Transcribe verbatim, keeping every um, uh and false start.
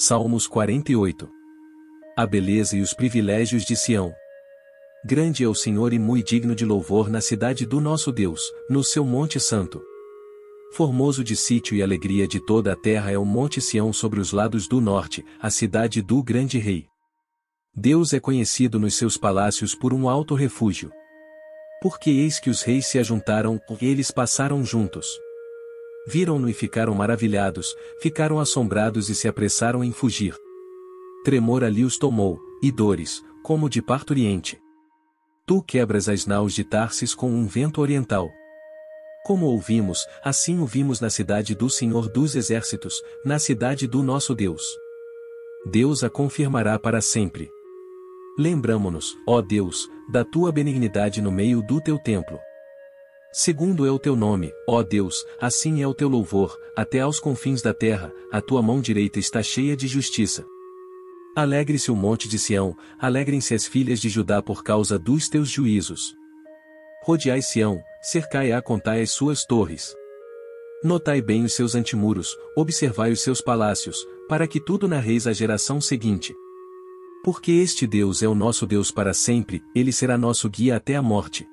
Salmos quarenta e oito. A beleza e os privilégios de Sião. Grande é o Senhor e muito digno de louvor na cidade do nosso Deus, no seu monte santo. Formoso de sítio e alegria de toda a terra é o monte Sião sobre os lados do norte, a cidade do grande rei. Deus é conhecido nos seus palácios por um alto refúgio. Porque eis que os reis se ajuntaram, eles passaram juntos. Viram-no e ficaram maravilhados, ficaram assombrados e se apressaram em fugir. Tremor ali os tomou, e dores, como de parturiente. Tu quebras as naus de Tarsis com um vento oriental. Como ouvimos, assim o vimos na cidade do Senhor dos Exércitos, na cidade do nosso Deus. Deus a confirmará para sempre. Lembramo-nos, ó Deus, da tua benignidade no meio do teu templo. Segundo é o teu nome, ó Deus, assim é o teu louvor, até aos confins da terra, a tua mão direita está cheia de justiça. Alegre-se o monte de Sião, alegrem-se as filhas de Judá por causa dos teus juízos. Rodeai Sião, cercai-a, contai as suas torres. Notai bem os seus antemuros, observai os seus palácios, para que tudo narreis à geração seguinte. Porque este Deus é o nosso Deus para sempre, ele será nosso guia até a morte.